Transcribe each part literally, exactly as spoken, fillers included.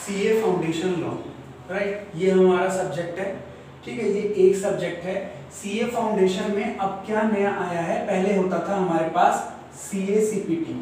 CA foundation law, right, ये हमारा subject है, ठीक है, ये एक सब्जेक्ट है। सीए फाउंडेशन में अब क्या नया आया है, पहले होता था हमारे पास सीए सीपीटी,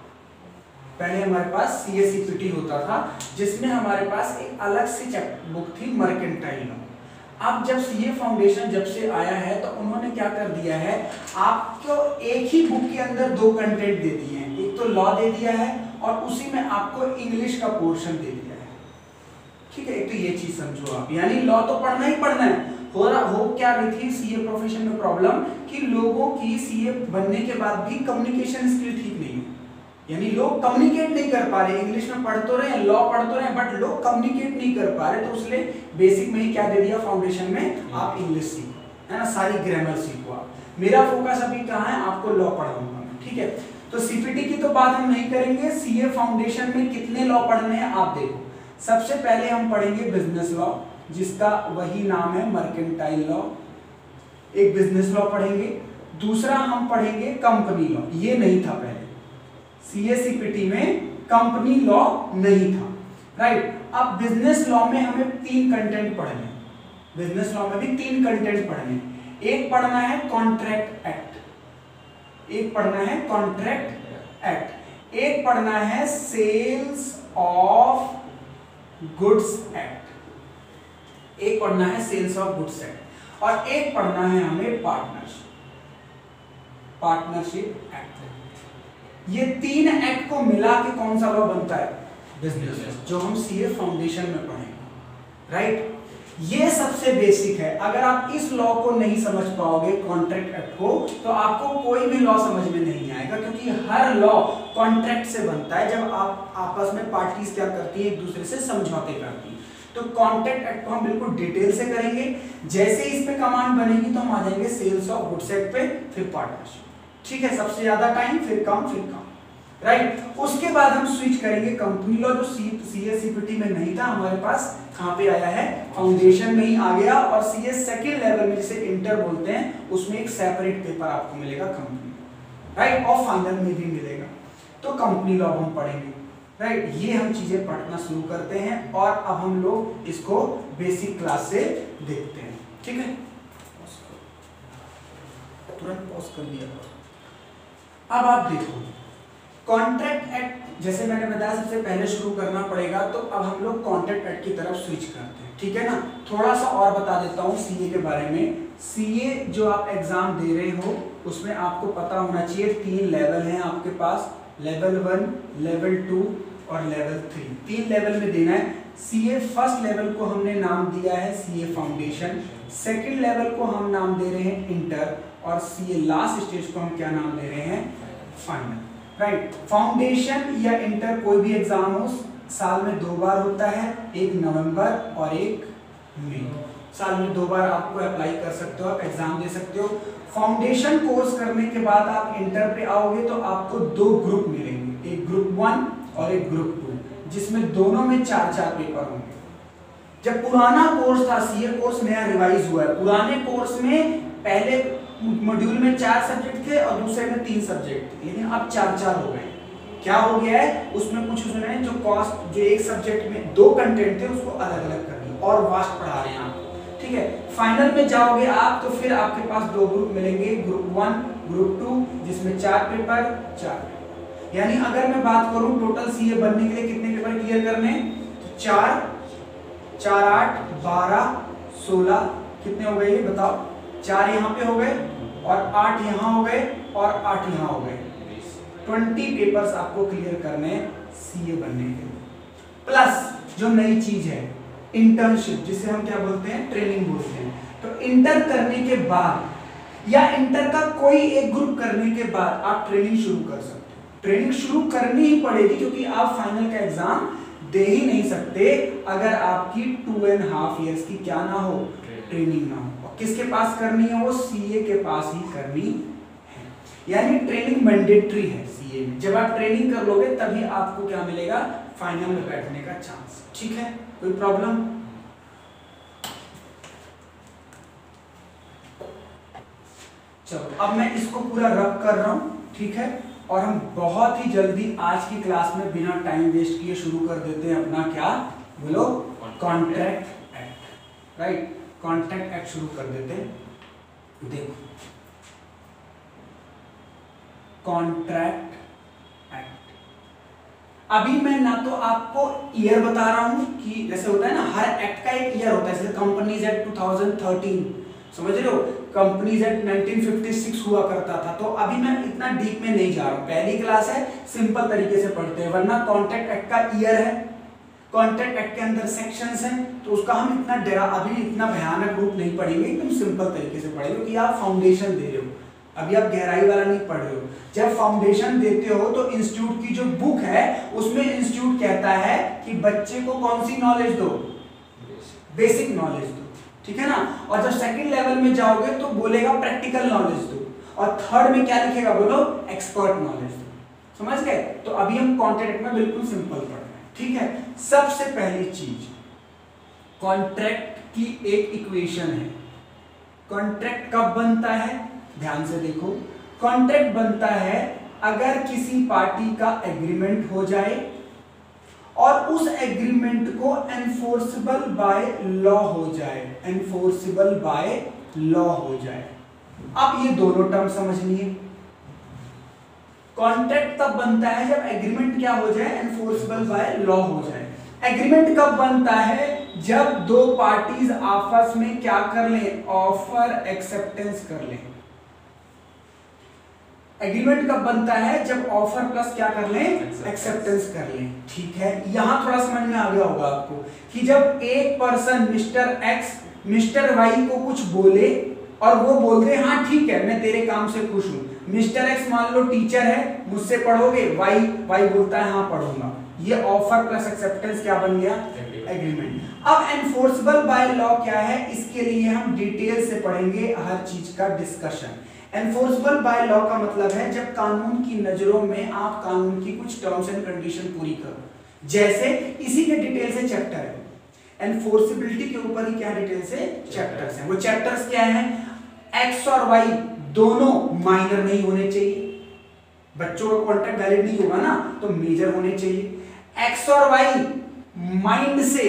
पहले हमारे पास सीए सीपीटी होता था जिसमें हमारे पास एक अलग से चैप्टर बुक थी मर्केंटाइल लॉ। अब जब सीए फाउंडेशन जब से आया है तो उन्होंने क्या कर दिया है, आपको एक ही बुक के अंदर दो कंटेंट दे दिए हैं, एक तो लॉ दे दिया है और उसी में आपको इंग्लिश का पोर्शन दे दिया है, ठीक है। एक तो ये चीज समझो आप, यानी लॉ तो पढ़ना ही पढ़ना है। हो रहा हो क्या रही थी सीए प्रोफेशन में प्रॉब्लम कि लोगों की सीए बनने के बाद भी कम्युनिकेशन स्किल ठीक नहीं है, यानी लोग कम्युनिकेट नहीं कर पा रहे, इंग्लिश में पढ़ तो रहे हैं, लॉ पढ़ तो रहे हैं, बट लोग कम्युनिकेट नहीं कर पा रहे, तो उसने बेसिक में ही क्या दे दिया, फाउंडेशन में आप इंग्लिश सीखो, है ना, सारी ग्रामर सीखो आप। मेरा फोकस अभी कहाँ है, आपको लॉ पढ़ाऊंगा मैं, ठीक है। तो सीपीटी की तो बात हम नहीं करेंगे, सीए फाउंडेशन में कितने लॉ पढ़ने हैं आप देखो। सबसे पहले हम पढ़ेंगे बिजनेस लॉ, जिसका वही नाम है मर्केंटाइल लॉ, एक बिजनेस लॉ पढ़ेंगे। दूसरा हम पढ़ेंगे कंपनी लॉ, ये नहीं था पहले सीए सीपीटी में, कंपनी लॉ नहीं था, राइट। अब बिजनेस लॉ में हमें तीन कंटेंट पढ़ने, बिजनेस लॉ में भी तीन कंटेंट पढ़ने। एक पढ़ना है कॉन्ट्रैक्ट एक्ट, एक पढ़ना है कॉन्ट्रैक्ट एक्ट, एक पढ़ना है सेल्स ऑफ गुड्स एक्ट, एक पढ़ना है सेल्स ऑफ गुड्स एक्ट, और एक पढ़ना है हमें पार्टनरशिप, पार्टनरशिप एक्ट। ये तीन एक्ट को मिला के कौन सा लॉ बनता है, बिजनेस, जो हम सीए फाउंडेशन में पढ़ेंगे, राइट। ये सबसे बेसिक है। अगर आप इस लॉ को नहीं समझ पाओगे, कॉन्ट्रैक्ट एक्ट को, तो आपको कोई भी लॉ समझ में नहीं आएगा, क्योंकि हर लॉ कॉन्ट्रैक्ट से बनता है, जब आप आपस में पार्टीज क्या करती है, एक दूसरे से समझौते करती है। तो कॉन्ट्रैक्ट एक्ट को हम बिल्कुल डिटेल से करेंगे, जैसे इस पे कमांड बनेगी तो हम आ जाएंगे सेल्स ऑफ गुड्स एक्ट पे, फिर पार्टनरशिप, ठीक है। सबसे ज्यादा टाइम, फिर कम, फिर कम, राइट। उसके बाद हम स्विच करेंगे कंपनी लॉ, जो सीए सीपीटी में नहीं था, हमारे पास कहां पे आया है, फाउंडेशन में ही आ गया। और सीए सेकंड लेवल में, जिसे इंटर बोलते हैं, उसमें एक सेपरेट पेपर आपको मिलेगा कंपनी, राइट, और फाइनल में भी मिलेगा। तो कंपनी लॉ हम पढ़ेंगे, राइट। ये हम चीजें पढ़ना शुरू करते हैं और अब हम लोग इसको बेसिक क्लास से देखते हैं, ठीक है। तुरंत पॉज कर दिया। अब आप देखो कॉन्ट्रैक्ट एक्ट, जैसे मैंने बताया सबसे पहले शुरू करना पड़ेगा, तो अब हम लोग कॉन्ट्रैक्ट एक्ट की तरफ स्विच करते हैं, ठीक है ना। थोड़ा सा और बता देता हूँ सीए के बारे में। सीए जो आप एग्जाम दे रहे हो उसमें आपको पता होना चाहिए तीन लेवल हैं आपके पास, लेवल वन, लेवल टू और लेवल थ्री, तीन लेवल में देना है। सीए फर्स्ट लेवल को हमने नाम दिया है सीए फाउंडेशन, सेकंड लेवल को हम नाम दे रहे हैं इंटर, और सीए लास्ट स्टेज को हम क्या नाम दे रहे हैं, फाइनल, राइट। फाउंडेशन या इंटर कोई भी एग्जाम हो, साल में दो बार होता है, एक नवंबर और एक मई, साल में दो बार आपको अप्लाई कर सकते हो, आप एग्जाम दे सकते हो। फाउंडेशन कोर्स करने के बाद आप इंटर पे आओगे तो आपको दो ग्रुप मिलेंगे, एक ग्रुप वन और एक ग्रुप टू, जिसमें दोनों में चार चार पेपर होंगे। जब पुराना कोर्स था, सीए कोर्स नया रिवाइज हुआ है, पुराने कोर्स में पहले मॉड्यूल में चार सब्जेक्ट थे और दूसरे में तीन सब्जेक्ट थे, लेकिन अब चार चार हो गए। क्या हो गया है उसमें, कुछ उसमें जो कॉस्ट, जो एक सब्जेक्ट में दो कंटेंट थे उसको अलग अलग कर दिया और वास्ट पढ़ा रहे हैं आप, ठीक है। फाइनल में जाओगे आप तो फिर आपके पास दो ग्रुप मिलेंगे, ग्रुप वन, ग्रुप टू, जिसमें चार पेपर चार पेपर। यानी अगर मैं बात करूं टोटल सीए बनने के लिए कितने पेपर क्लियर करने, तो चार चार आठ बारह सोलह, कितने हो गए ये बताओ, चार यहाँ पे हो गए और आठ यहाँ हो गए और आठ यहाँ हो गए, ट्वेंटी पेपर्स आपको क्लियर करने सीए बनने के लिए। प्लस जो नई चीज है इंटर्नशिप, जिसे हम क्या बोलते हैं, ट्रेनिंग बोलते हैं। तो इंटर करने के बाद या इंटर का कोई एक ग्रुप करने के बाद आप ट्रेनिंग शुरू कर सकते हो। ट्रेनिंग शुरू करनी ही पड़ेगी, क्योंकि आप फाइनल का एग्जाम दे ही नहीं सकते अगर आपकी टू एंड हाफ ईयर्स की क्या ना हो, ट्रेनिंग ना हो। और किसके पास करनी है, वो सीए के पास ही करनी है। यानी ट्रेनिंग मैंडेटरी है सीए में। जब आप ट्रेनिंग कर लोगे तभी आपको क्या मिलेगा, फाइनल में बैठने का चांस, ठीक है। कोई प्रॉब्लम? चलो अब मैं इसको पूरा रब कर रहा हूं, ठीक है। और हम बहुत ही जल्दी आज की क्लास में बिना टाइम वेस्ट किए शुरू कर देते हैं अपना क्या, बोलो contract act, right. Contract act शुरू कर देते हैं। देखो कॉन्ट्रैक्ट एक्ट, अभी मैं ना तो आपको ईयर बता रहा हूं कि जैसे होता है ना हर एक्ट का एक ईयर होता है, जैसे companies act two thousand thirteen, समझ रहे हो, companies act nineteen fifty six हुआ करता था। तो अभी मैं इतना डीप में नहीं जा रहा हूं, पहली क्लास है, सिंपल तरीके से पढ़ते हैं, वरना कॉन्ट्रैक्ट एक्ट का ईयर है, कॉन्ट्रैक्ट एक्ट के अंदर सेक्शंस हैं, तो उसका हम इतना डरा अभी इतना भयानक रूप नहीं पढ़ेंगे, एकदम सिंपल तरीके से पढ़ेंगे कि आप फाउंडेशन दे रहे हो, अभी आप गहराई वाला नहीं पढ़ रहे हो। जब फाउंडेशन देते हो तो इंस्टीट्यूट की जो बुक है उसमें इंस्टीट्यूट कहता है कि बच्चे को कौन सी नॉलेज दो, बेसिक नॉलेज दो, ठीक है ना। और जब सेकंड लेवल में जाओगे तो बोलेगा प्रैक्टिकल नॉलेज दो, और थर्ड में क्या लिखेगा बोलो, एक्सपर्ट नॉलेज दो, समझ गए। तो अभी हम कॉन्ट्रैक्ट में बिल्कुल सिंपल पढ़ रहे हैं, ठीक है। सबसे पहली चीज कॉन्ट्रैक्ट की एक इक्वेशन है। कॉन्ट्रैक्ट कब बनता है, ध्यान से देखो, कॉन्ट्रैक्ट बनता है अगर किसी पार्टी का एग्रीमेंट हो जाए और उस एग्रीमेंट को एनफोर्सेबल बाय लॉ हो जाए, एनफोर्सेबल बाय लॉ हो जाए। अब ये दोनों टर्म समझनी है। कॉन्ट्रैक्ट तब बनता है जब एग्रीमेंट क्या हो जाए, एनफोर्सेबल बाय लॉ हो जाए। एग्रीमेंट कब बनता है, जब दो पार्टीज आपस में क्या कर लें, ऑफर एक्सेप्टेंस कर लें। एग्रीमेंट कब बनता है, जब ऑफर प्लस क्या कर लें, एक्सेप्टेंस कर लें, ठीक है। यहां थोड़ा समझ में आ गया होगा आपको कि जब एक person mister X mister Y को कुछ बोले और वो बोलते हैं हाँ ठीक है मैं तेरे काम से खुश हूं, मिस्टर एक्स मान लो टीचर है, मुझसे पढ़ोगे, वाई वाई बोलता है हाँ पढ़ूंगा, ये ऑफर प्लस एक्सेप्टेंस क्या बन गया, एग्रीमेंट। अब एनफोर्सेबल बाय लॉ क्या है, इसके लिए हम डिटेल से पढ़ेंगे हर चीज का डिस्कशन। एनफोर्सेबल बाय लॉ का मतलब है जब कानून की नजरों में आप कानून की कुछ टर्म्स एंड कंडीशन पूरी करो, जैसे इसी के डिटेल से चैप्टर है, एनफोर्सेबिलिटी के ऊपर ही क्या डिटेल से चैप्टर्स हैं। वो चैप्टर्स क्या हैं, एक्स और वाई दोनों माइनर नहीं होने चाहिए, बच्चों का कॉन्ट्रैक्ट वैलिड नहीं होगा ना, तो मेजर होने चाहिए। एक्स और वाई माइंड से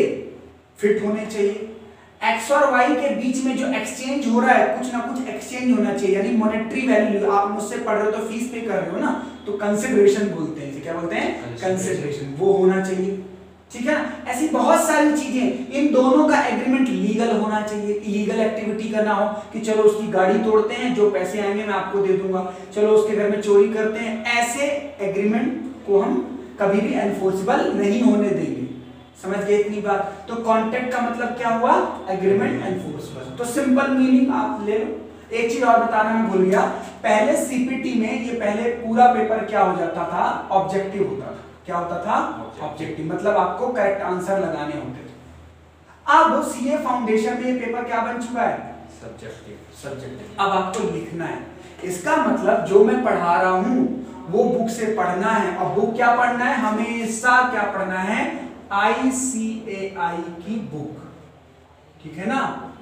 फिट होने चाहिए। एक्स और वाई के बीच में जो एक्सचेंज हो रहा है, कुछ ना कुछ एक्सचेंज होना चाहिए, यानी मॉनेटरी वैल्यू, आप मुझसे पढ़ रहे हो तो फीस पे कर रहे हो ना, तो कंसिडरेशन बोलते हैं, क्या बोलते हैं, कंसिडरेशन, वो होना चाहिए, ठीक है ना। ऐसी बहुत सारी चीजें, इन दोनों का एग्रीमेंट लीगल होना चाहिए, इलीगल एक्टिविटी का ना हो कि चलो उसकी गाड़ी तोड़ते हैं, जो पैसे आएंगे मैं आपको दे दूंगा, चलो उसके घर में चोरी करते हैं, ऐसे एग्रीमेंट को हम कभी भी एनफोर्सेबल नहीं होने देंगे, समझ गए इतनी बात। तो कॉन्ट्रैक्ट का मतलब क्या हुआ, एग्रीमेंट एनफोर्सेबल। तो सिंपल मीनिंग आप ले लो। एक चीज और बताना मैं भूल गया, पहले सीपीटी में ये पहले पूरा पेपर क्या हो जाता था, ऑब्जेक्टिव होता था, क्या होता था, ऑब्जेक्टिव, मतलब आपको करेक्ट आंसर लगाने होते थे। अब सीए फाउंडेशन में ये पेपर क्या बन चुका है, सब्जेक्टिव, सब्जेक्टिव। अब आपको लिखना है, इसका मतलब जो मैं पढ़ा रहा हूं वो बुक से पढ़ना है, और बुक क्या पढ़ना है, हमेशा क्या पढ़ना है, आई सी ए आई की बुक, ठीक है ना।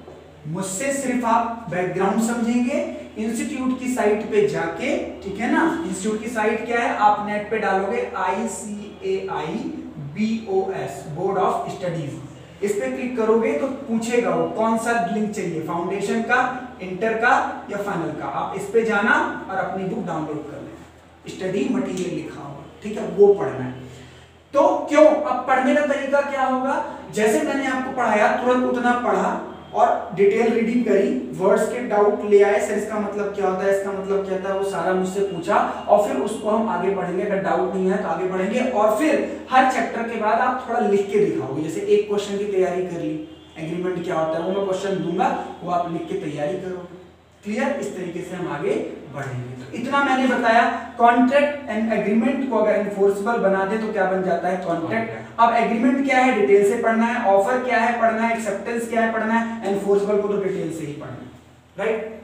मुझसे सिर्फ आप बैकग्राउंड समझेंगे, इंस्टीट्यूट की साइट पे जाके, ठीक है ना, इंस्टीट्यूट की साइट क्या है, आप नेट पे डालोगे I C A I B O S, board of studies, इस पे क्लिक करोगे तो पूछेगा वो कौन सा लिंक चाहिए, फाउंडेशन का, इंटर का या फाइनल का। आप इस पे जाना और अपनी बुक डाउनलोड कर लेना, स्टडी मटेरियल लिखा होगा, ठीक है, वो पढ़ना है। तो क्यों, अब पढ़ने का तरीका क्या होगा, जैसे मैंने आपको पढ़ाया तुरंत उतना पढ़ा और डिटेल रीडिंग करी, वर्ड्स के डाउट ले आए, सर इसका मतलब क्या होता है, इसका मतलब क्या होता है, वो सारा मुझसे पूछा, और फिर उसको हम आगे पढ़ेंगे, अगर डाउट नहीं है तो आगे बढ़ेंगे, और फिर हर चैप्टर के बाद आप थोड़ा लिख के दिखाओगे, जैसे एक क्वेश्चन की तैयारी कर ली, एग्रीमेंट क्या होता है वो मैं क्वेश्चन दूंगा, वो आप लिख के तैयारी करोगे, क्लियर। इस तरीके से हम आगे बढ़ेंगे। तो इतना मैंने बताया, कॉन्ट्रैक्ट एंड एग्रीमेंट को अगर एनफोर्सेबल बना दे तो क्या बन जाता है, कॉन्ट्रैक्ट। अब एग्रीमेंट क्या है, डिटेल से पढ़ना है, ऑफर क्या है पढ़ना है, एक्सेप्टेंस क्या है पढ़ना है, एनफोर्सेबल को तो डिटेल से ही पढ़ना है, राइट।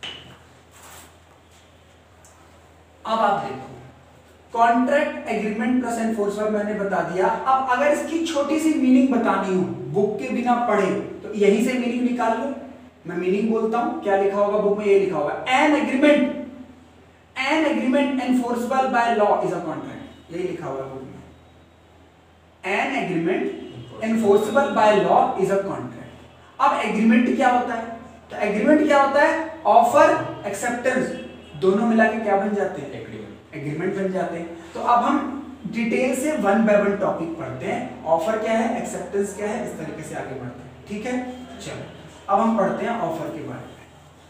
अब आप देखो, कॉन्ट्रैक्ट, एग्रीमेंट प्लस एनफोर्सेबल मैंने बता दिया। अब अगर इसकी छोटी सी मीनिंग बतानी हो, बुक के बिना पढ़े, तो यहीं से मीनिंग निकाल लो। मैं मीनिंग बोलता हूं, क्या लिखा होगा बुक में, ये लिखा होगा, an agreement, an agreement enforceable by law is a contract, यही लिखा हुआ है बुक में, an agreement enforceable by law is a contract. अब एग्रीमेंट क्या होता है? तो एग्रीमेंट क्या होता है? ऑफर एक्सेप्टेंस दोनों मिला के क्या बन जाते हैं? एग्रीमेंट एग्रीमेंट बन जाते हैं। तो अब हम डिटेल से वन बाय वन टॉपिक पढ़ते हैं। ऑफर क्या है, एक्सेप्टेंस क्या है, इस तरीके से आगे बढ़ते हैं। ठीक है, चलो अब हम पढ़ते हैं ऑफर के बारे में।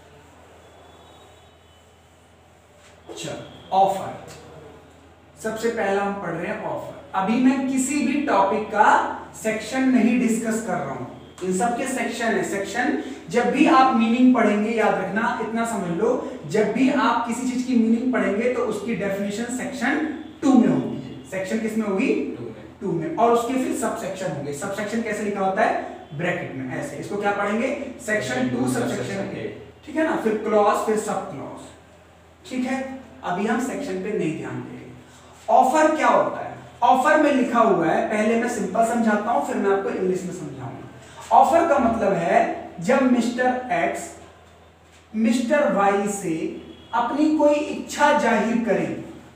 चलो ऑफर, सबसे पहला हम पढ़ रहे हैं ऑफर। अभी मैं किसी भी टॉपिक का सेक्शन नहीं डिस्कस कर रहा हूं, इन सब के सेक्शन है। सेक्शन जब भी आप मीनिंग पढ़ेंगे, याद रखना, इतना समझ लो, जब भी आप किसी चीज की मीनिंग पढ़ेंगे तो उसकी डेफिनेशन सेक्शन टू में होगी। सेक्शन किस में होगी? टू में। और उसके फिर सब सेक्शन होंगे। सब सेक्शन कैसे लिखा होता है? ब्रैकेट में ऐसे। इसको क्या पढ़ेंगे? सेक्शन टू सब सेक्शन के, ठीक है ना। फिर क्लॉज, फिर सब क्लॉज, ठीक है। अभी हम सेक्शन पे नहीं ध्यान देंगे। ऑफर क्या होता है? ऑफर में लिखा हुआ है, पहले मैं सिंपल समझाता हूं, फिर मैं आपको इंग्लिश में समझाऊंगा। ऑफर का मतलब है जब मिस्टर एक्स मिस्टर वाई से अपनी कोई इच्छा जाहिर करे।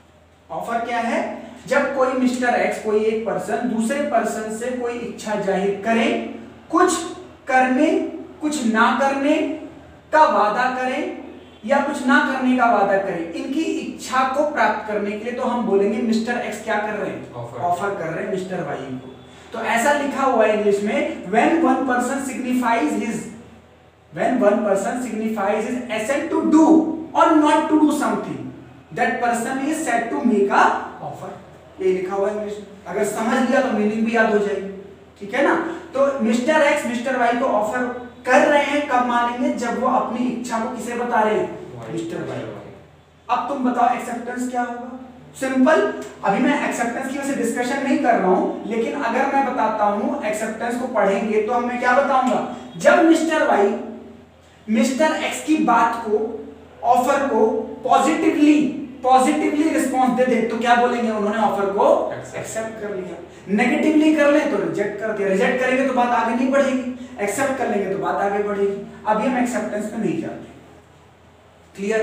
ऑफर क्या है? जब कोई मिस्टर एक्स, कोई एक पर्सन दूसरे पर्सन से कोई इच्छा जाहिर करे, कुछ करने कुछ ना करने का वादा करे या कुछ ना करने का वादा करे, इनकी इच्छा को प्राप्त करने के लिए तो हम बोलेंगे मिस्टर एक्स क्या कर रहे हैं? ऑफर कर रहे हैं मिस्टर वाई को। तो ऐसा लिखा हुआ है इंग्लिश में, when one person signifies his when one person signifies his assent to do और not to do something, that person is said to make a offer. ये लिखा हुआ है इंग्लिश। अगर समझ लिया तो मीनिंग भी याद हो जाएगी, ठीक है ना। तो मिस्टर एक्स मिस्टर वाई को ऑफर कर रहे हैं, कब मानेंगे? जब वो अपनी इच्छा को किसे बता रहे हैं? Mister Y. अब तुम बताओ एक्सेप्टेंस क्या होगा? सिंपल, अभी मैं एक्सेप्टेंस की वजह से डिस्कशन नहीं कर रहा हूं, लेकिन अगर मैं बताता हूं एक्सेप्टेंस को पढ़ेंगे तो मैं क्या बताऊंगा? जब मिस्टर वाई मिस्टर एक्स की बात को, ऑफर को पॉजिटिवली पॉजिटिवली रिस्पॉन्स दे दे तो क्या बोलेंगे? उन्होंने ऑफर को एक्सेप्ट कर लिया। नेगेटिवली कर ले तो रिजेक्ट कर दिया। रिजेक्ट करेंगे तो बात आगे नहीं बढ़ेगी, एक्सेप्ट कर लेंगे तो बात आगे बढ़ेगी। अभी हम एक्सेप्टेंस पे नहीं जाते, क्लियर।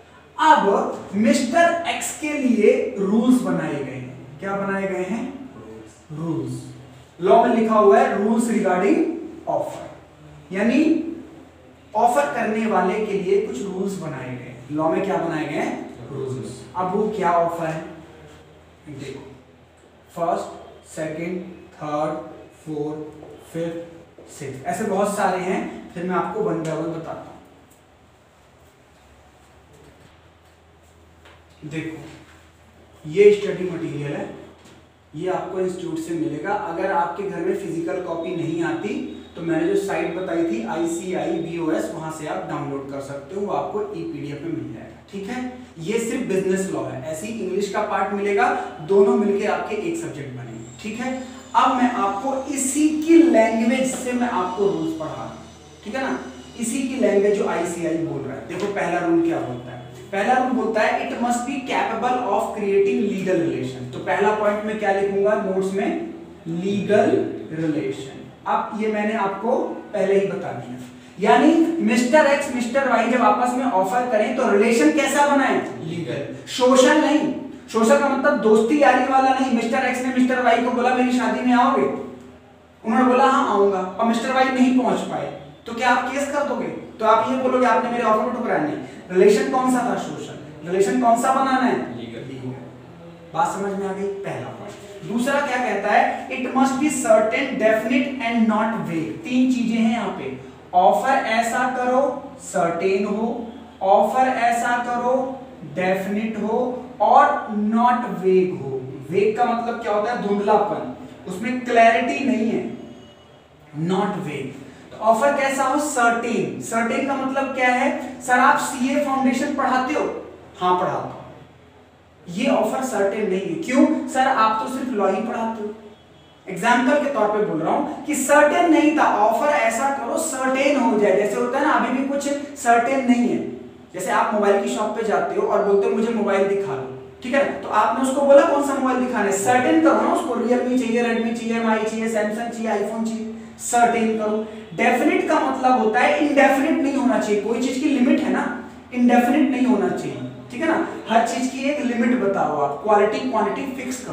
अब मिस्टर एक्स के लिए रूल्स बनाए गए हैं। क्या बनाए गए हैं? रूल्स। लॉ में लिखा हुआ है रूल्स रिगार्डिंग ऑफर, यानी ऑफर करने वाले के लिए कुछ रूल्स बनाए गए। लॉ में क्या बनाए गए हैं? रूल्स। अब वो क्या ऑफर है देखो, first, second, third, fourth, fifth, sixth, ऐसे बहुत सारे हैं। फिर मैं आपको वन बाय वन बताता हूं। देखो ये स्टडी मटेरियल है, ये आपको इंस्टीट्यूट से मिलेगा। अगर आपके घर में फिजिकल कॉपी नहीं आती तो मैंने जो साइट बताई थी आई सी आई बी ओ एस, वहां से आप डाउनलोड कर सकते हो, वो आपको ई पी डी एफ में मिल जाएगा, ठीक है। ये सिर्फ बिजनेस लॉ है, ऐसी इंग्लिश का पार्ट मिलेगा, दोनों मिलके आपके एक सब्जेक्ट बनेंगे, ठीक है। अब मैं आपको इसी की लैंग्वेज से मैं आपको रूल्स पढ़ा रहा हूं, ठीक है ना, इसी की लैंग्वेज जो आई सी आई बोल रहा है। देखो पहला रूल क्या बोलता है? पहला रूल बोलता है it must be capable of creating legal relation. तो पहला पॉइंट में क्या लिखूंगा नोट्स में? Legal relation. अब ये मैंने आपको पहले ही बता दिया, यानी मिस्टर एक्स मिस्टर वाई जब आपस में ऑफर करें तो रिलेशन कैसा बनाए? लीगल। सोशल नहीं, सोशल का मतलब दोस्ती यारी वाला नहीं। मिस्टर एक्स ने मिस्टर वाई को बोला मेरी शादी में आओगे, उन्होंने बोला हाँ आऊंगा, और मिस्टर वाई नहीं पहुंच पाए, तो क्या आप केस कर दोगे? तो आप ये बोलोगे आपने मेरे ऑफर को ठुकराया? नहीं। रिलेशन कौन सा था? सोशल। रिलेशन कौन सा बनाना है? लीगल। बात समझ में आ गई? पहला पॉइंट। दूसरा क्या कहता है? It must be certain, definite and not vague. तीन चीजें हैं यहाँ पे। ऑफर ऐसा करो सर्टेन हो, ऑफर ऐसा करो डेफिनिट हो, और नॉट वेग हो। वेग का मतलब क्या होता है? धुंधलापन, उसमें क्लैरिटी नहीं है। नॉट वेग। तो ऑफर कैसा हो? सर्टेन। सर्टेन का मतलब क्या है? सर आप सीए फाउंडेशन पढ़ाते हो? हाँ पढ़ाता हूं। ये ऑफर सर्टेन नहीं है। क्यों? सर आप तो सिर्फ लॉ ही पढ़ाते हो। एग्जाम्पल के तौर पे बोल रहा हूं कि सर्टेन नहीं था, ऑफर ऐसा करो सर्टेन हो जाए। जैसे होता है ना, अभी भी कुछ सर्टेन नहीं है। जैसे आप मोबाइल की शॉप पे जाते हो और बोलते हो मुझे मोबाइल दिखा दो, ठीक है, तो आपने उसको बोला कौन सा मोबाइल दिखाना है? सर्टेन करो ना उसको, रियलमी चाहिए, रेडमी चाहिए, एम आई चाहिए, सैमसंग चाहिए, आईफोन चाहिए, सर्टेन करो। डेफिनिट का मतलब होता है इंडेफिनिट नहीं होना चाहिए। कोई चीज की लिमिट है ना, इंडेफिनिट नहीं होना चाहिए, ठीक है ना। हर चीज की एक लिमिट बताओ, आप क्वालिटी क्वांटिटी फिक्स करो,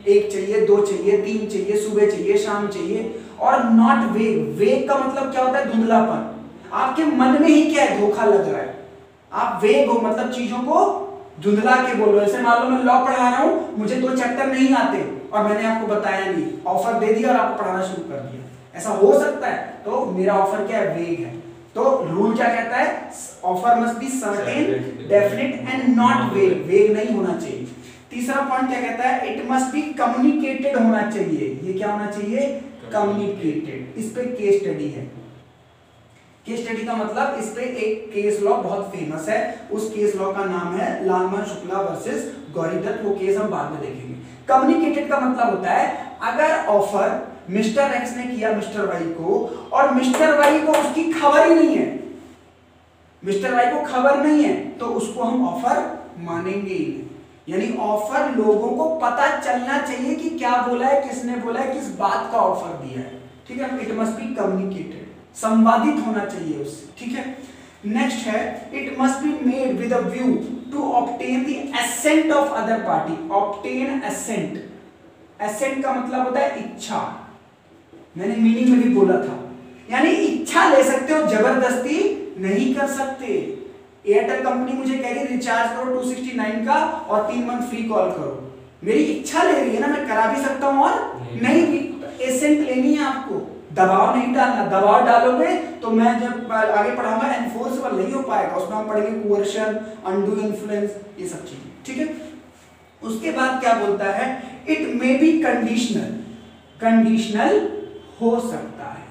एक चाहिए, दो चाहिए, तीन चाहिए, सुबह चाहिए, शाम चाहिए। और नॉट वेग, वेग का मतलब क्या होता है? धुंधलापन। आपके मन में ही क्या है? धोखा लग रहा है। आप वेग हो मतलब चीजों को धुंधला के बोलो। ऐसे मान लो मैं लॉ पढ़ा रहा हूं, मुझे दो चैप्टर नहीं आते और मैंने आपको बताया नहीं, ऑफर दे दिया और आपको पढ़ाना शुरू कर दिया, ऐसा हो सकता है? तो मेरा ऑफर क्या है? वेग है। तो रूल क्या कहता है? Offer must be certain, definite and not vague, vague नहीं होना चाहिए। तीसरा पॉइंट क्या कहता है? इट मस्ट बी कम्युनिकेटेड होना चाहिए। ये क्या होना चाहिए? कम्युनिकेटेड। इस पे केस स्टडी है। केस स्टडी का मतलब इस पे एक केस लॉ बहुत फेमस है, उस केस लॉ का नाम है लालमन शुक्ला वर्सेस गौरीदत्त। वो केस हम बाद में देखेंगे। कम्युनिकेटेड का मतलब होता है अगर ऑफर मिस्टर एक्स ने किया मिस्टर वाई को और मिस्टर वाई को उसकी खबर ही नहीं है, मिस्टर वाई को खबर नहीं है, तो उसको हम ऑफर मानेंगे ही नहीं। यानी ऑफर लोगों को पता चलना चाहिए कि क्या बोला है, किसने बोला है, किस बात का ऑफर दिया है। ठीक है, इट मस्ट बी कम्युनिकेटेड, संवादित होना चाहिए उससे। ठीक है, नेक्स्ट है it must be made with a view to obtain the assent of other party. Obtain assent, assent का मतलब होता है इच्छा। मैंने मीनिंग में भी बोला था, यानी इच्छा ले सकते हो, जबरदस्ती नहीं कर सकते। एयरटेल कंपनी मुझे कह रही रिचार्ज करो दो सौ उनहत्तर का और तीन मंथ फ्री कॉल करो, मेरी इच्छा ले रही है ना, मैं करा भी सकता हूं और नहीं, नहीं भी। तो एसेंट लेनी है आपको, दबाव नहीं डालना। दबाव डालोगे तो मैं जब आगे पढ़ाऊंगा एनफोर्सेबल नहीं हो पाएगा, उसमें हम पढ़ेंगे कोercion, अनडू इन्फ्लुएंस, ये सब चीजें। ठीक है, उसके बाद क्या बोलता है? It may be conditional, conditional हो सकता है,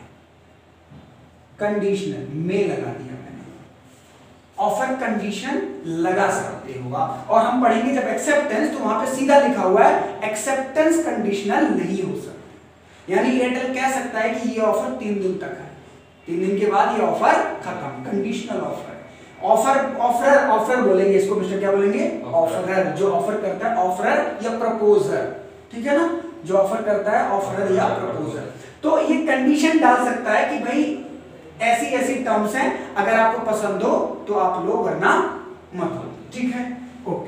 कंडीशनल में लगा दिया मैंने, ऑफर कंडीशन लगा सकते हो आप। और हम पढ़ेंगे जब एक्सेप्टेंस, तो वहां पे सीधा लिखा हुआ है एक्सेप्टेंस कंडीशनल नहीं हो सकता। यानी एयरटेल कह सकता है कि ये ऑफर तीन दिन तक है, तीन दिन के बाद ये ऑफर खत्म, conditional offer. Offer offer offer बोलेंगे इसको, मिस्टर क्या बोलेंगे? ऑफरर, जो ऑफर करता है, ऑफरर या प्रपोजर। ठीक है ना, जो ऑफर करता है ऑफरर या प्रपोजर। तो ये कंडीशन डाल सकता है कि भाई ऐसी ऐसी टर्म्स हैं, अगर आपको पसंद हो तो आप लो, वरना मत लो। ठीक है, ओके।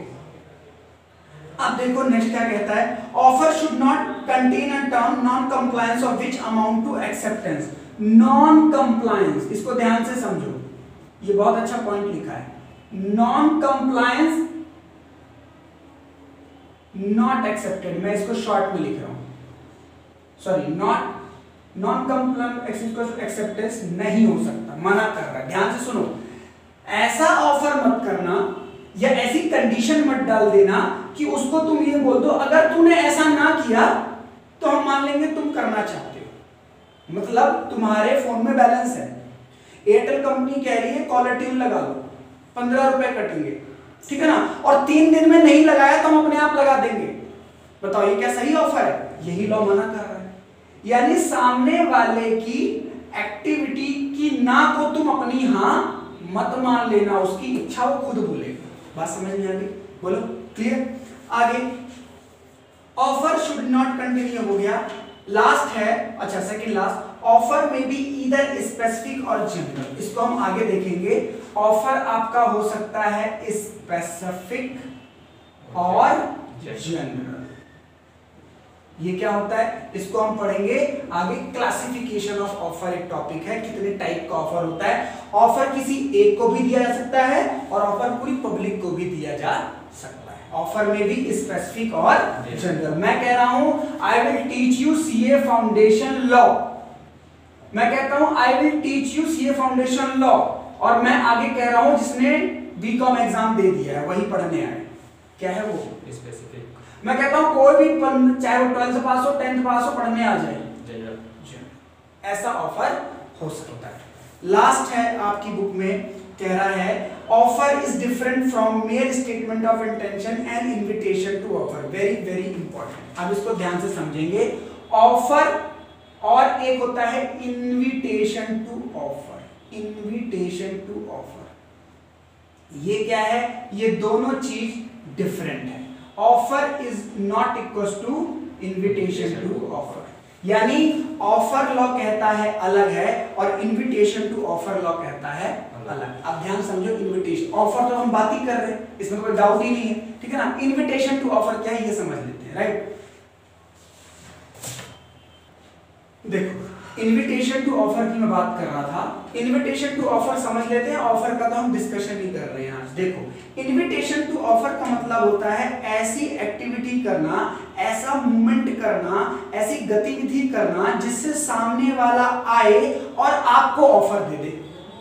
अब देखो नेक्स्ट क्या कहता है? Offer should not contain a term non compliance of which amount to acceptance. Non compliance, इसको ध्यान से समझो, ये बहुत अच्छा पॉइंट लिखा है। नॉन कंप्लायंस नॉट एक्सेप्टेड, मैं इसको शॉर्ट में लिख रहा हूं, sorry, not non compliance acceptance नहीं हो सकता, मना कर रहा है। ध्यान से सुनो, ऐसा ऑफर मत करना या ऐसी कंडीशन मत डाल देना कि उसको तुम ये बोल दो अगर तूने ऐसा ना किया तो हम मान लेंगे तुम करना चाहते हो। मतलब तुम्हारे फोन में बैलेंस है, एयरटेल कंपनी कह रही है कॉलर ट्यून लगा लो, पंद्रह रुपए कटेंगे, ठीक है ना, और तीन दिन में नहीं लगाया तो हम अपने आप लगा देंगे। बताओ ये क्या सही ऑफर है? यही लॉ मना कर रहा है। यानी सामने वाले की एक्टिविटी की ना को तुम अपनी हाँ मत मान लेना, उसकी इच्छा वो खुद बोलेगा। बात समझ में आ गई? बोलो, क्लियर? आगे ऑफर शुड नॉट कंटिन्यू हो गया। लास्ट है, अच्छा सेकंड लास्ट, ऑफर में भी ईदर स्पेसिफिक और जनरल। इसको हम आगे देखेंगे। ऑफर आपका हो सकता है स्पेसिफिक और जनरल। ये क्या होता है इसको हम पढ़ेंगे आगे। क्लासिफिकेशन ऑफ ऑफर एक टॉपिक है, कितने टाइप का ऑफर होता है। ऑफर किसी एक को भी दिया जा सकता है और ऑफर पूरी पब्लिक को भी दिया जा सकता है। ऑफर में भी स्पेसिफिक और जनरल। मैं कह रहा हूं I will teach you CA foundation law, मैं कहता हूं I will teach you CA foundation law, और मैं आगे कह रहा हूं जिसने बीकॉम एग्जाम दे दिया है वही पढ़ने आए, क्या है वो? स्पेसिफिक। मैं कहता हूं कोई भी चाहे वो ट्वेल्थ पास हो टेंथ पास हो पढ़ने आ जाए, जनरल। ऐसा ऑफर हो सकता है। लास्ट है आपकी बुक में, कह रहा है offer is different from mere statement of intention and invitation to offer. Very very important, अब इसको ध्यान से समझेंगे। ऑफर और एक होता है invitation to offer. Invitation to offer ये क्या है? ये दोनों चीज डिफरेंट है। Offer is not equal to invitation to offer, यानी ऑफर लॉ कहता है अलग है और इनविटेशन टू ऑफर लॉ कहता है अलग। अब ध्यान समझो, इनविटेशन ऑफर तो हम बात ही कर रहे हैं, इसमें कोई डाउट ही नहीं है, ठीक है ना। इनविटेशन टू ऑफर क्या है ये समझ लेते हैं, राइट? देखो इनविटेशन टू ऑफर की मैं बात कर रहा था। इनविटेशन टू ऑफर समझ लेते हैं, ऑफर का तो हम डिस्कशन ही कर रहे हैं आज। देखो इनविटेशन टू ऑफर का मतलब होता है ऐसी एक्टिविटी करना, ऐसा मूवमेंट करना, ऐसी गतिविधि करना जिससे सामने वाला आए और आपको ऑफर दे दे,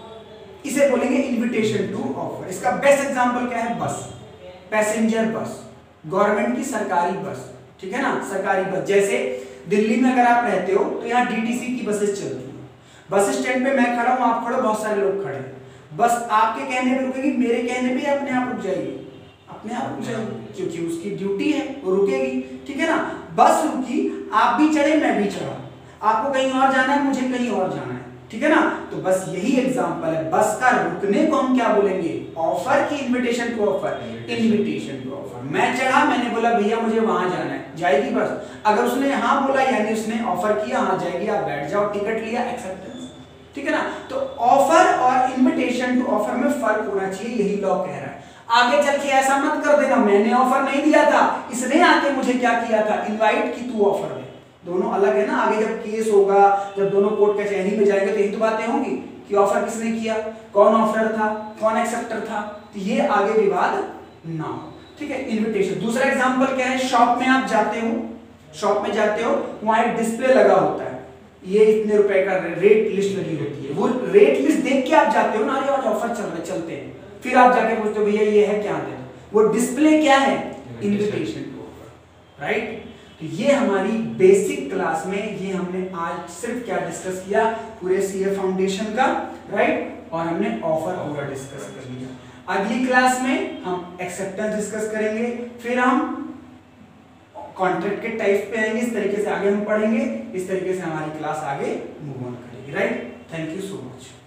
इसे बोलेंगे इनविटेशन टू ऑफर। इसका बेस्ट एग्जांपल क्या है? बस, पैसेंजर बस, गवर्नमेंट की सरकारी बस, ठीक है ना, सरकारी बस। जैसे दिल्ली में अगर आप रहते हो तो यहाँ डीटीसी की बसेस चलती हैं। बस स्टैंड पे मैं खड़ा हूँ, आप खड़े, बहुत सारे लोग खड़े हैं, बस आपके कहने पे रुकेगी, मेरे कहने पे अपने आप रुक जाएगी, अपने आप रुक जाएगी, क्योंकि उसकी ड्यूटी है, वो रुकेगी, ठीक है ना। बस रुकी, आप भी चढ़े, मैं भी चढ़ा, आपको कहीं और जाना है, मुझे कहीं और जाना है, ठीक है ना। तो बस यही एग्जांपल है, बस का रुकने को हम क्या बोलेंगे? ऑफर की invitation to offer, invitation to offer. मैं चढ़ा, मैंने बोला भैया मुझे वहां जाना है, जाएगी बस। अगर उसने हाँ बोला यानी उसने ऑफर किया, हाँ जाएगी, आप बैठ जाओ, टिकट लिया, एक्सेप्टेंस, ठीक है ना। तो ऑफर और इनविटेशन टू ऑफर में फर्क होना चाहिए, यही लॉ कह रहा है। आगे चल के ऐसा मत कर देना मैंने ऑफर नहीं दिया था, इसने आके मुझे क्या किया था? इनवाइट की, तू ऑफर दे। दोनों अलग है ना। आगे जब केस होगा, जब दोनों कोर्ट कचहरी में जाएंगे तो यही तो बातें होंगी कि ऑफर किसने किया, कौन ऑफर था, कौन एक्सेप्टर था, तो ये आगे विवाद ना हो, ठीक है। इनविटेशन। दूसरा एग्जांपल क्या है? शॉप में आप जाते हो, शॉप में जाते हो, वहां एक डिस्प्ले लगा होता है, ये इतने रुपए का रेट लिस्ट लगी होती है, वो रेट लिस्ट देख के आप जाते हो ना, अरे आज ऑफर चल रहे, चलते हैं। फिर आप जाके पूछते हो भैया ये है क्या दे, वो डिस्प्ले क्या है? Invitation to offer, right. तो ये हमारी बेसिक क्लास में, ये हमने आज सिर्फ क्या डिस्कस किया? पूरे सीए फाउंडेशन का, राइट, और हमने ऑफर पूरा डिस्कस कर लिया। अगली क्लास में हम एक्सेप्टेंस डिस्कस करेंगे, फिर हम कॉन्ट्रैक्ट के टाइप पे आएंगे, इस तरीके से आगे हम पढ़ेंगे, इस तरीके से हमारी क्लास आगे मूव ऑन करेगी, right. Thank you so much.